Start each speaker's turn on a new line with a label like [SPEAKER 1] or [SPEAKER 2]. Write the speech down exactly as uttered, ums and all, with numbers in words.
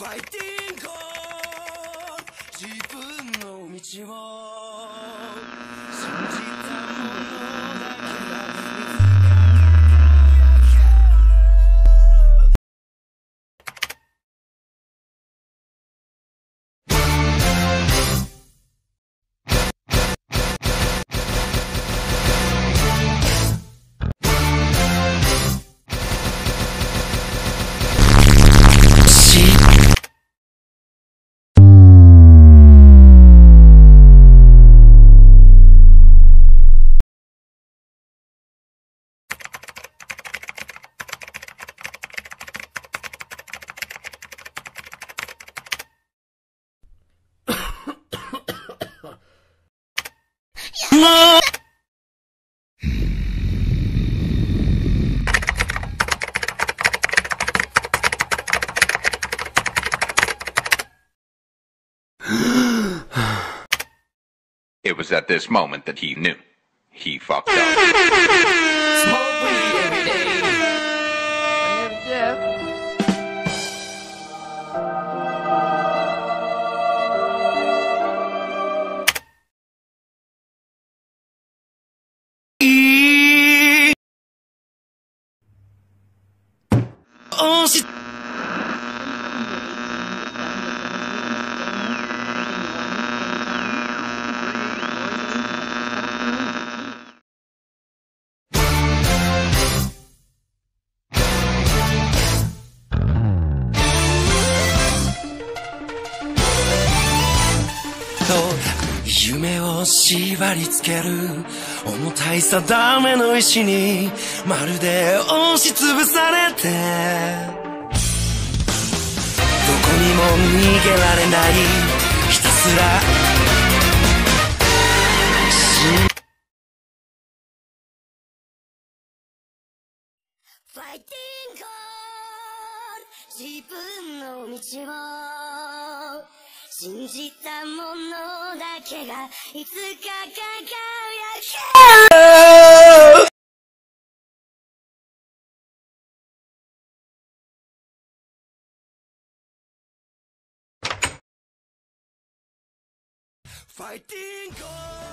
[SPEAKER 1] ファイティング自分の道を信じたものだけが
[SPEAKER 2] It was at this moment that he knew. He fucked up.
[SPEAKER 1] Smoke weed every day.
[SPEAKER 3] Yeah.
[SPEAKER 1] Oh, she夢を縛り付ける重たい定めの石にまるで押しつぶされてどこにも逃げられないひたすらファイティング自分の道を信じたものだけがいつか輝けるファイティング